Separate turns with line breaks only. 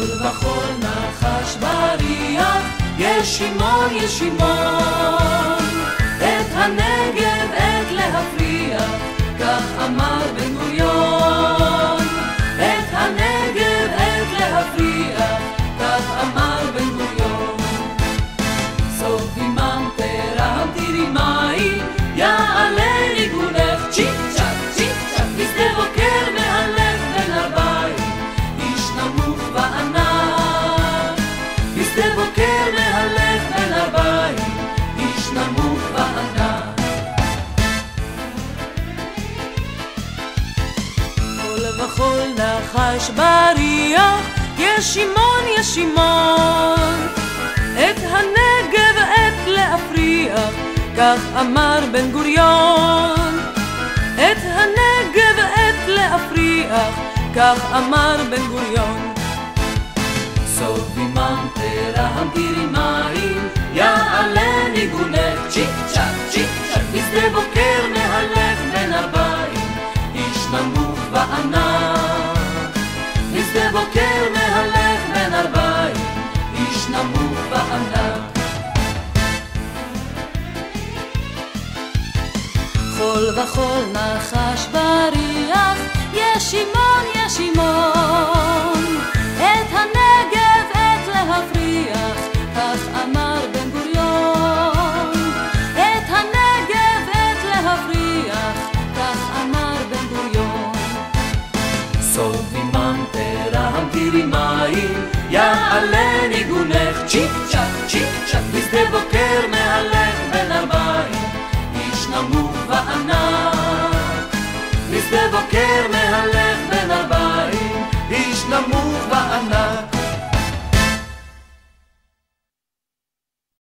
וכל נחש בריח, ישימון ישימון, את הנגב עת להפריח, כך אמר בן גוריון. את הנגב עת להפריח, כך אמר בן גוריון. סוף ממטרה תראי מאי, יעלה ניגונך צ'יק צ'ק צ'יק צ'ק, בשדה בוקר מהלך בין ארבעים, איש נמוך וענק. בשדה בוקר מהלך בין ארבעים, איש נמוך וענק. כל וכל נחש בריח, ישימון ישימון, את הנגב עת להפריח, כך אמר בן גוריון. את הנגב עת להפריח, כך אמר בן גוריון. סובי ממטרה המטירי מים, יעלה ניגונך צ'יק צ'ק צ'יק צ'ק, בשדה בוקר מהלך בין ארבעים, איש נמוך וענק. בשדה בוקר מהלך בין ארבעים, איש נמוך וענק. כל וכל נחש בריח, ישימון ישימון, את הנגב עת להפריח, כך אמר בן גוריון. את הנגב עת להפריח, כך אמר בן גוריון. סוף ממטרה המטירי מים, יעלה ניגונך צ'יק צ'ק צ'יק צ'ק, בשדה בוקר מהלך בין ארבעים, איש נמוך וענק. בשדה בוקר מהלך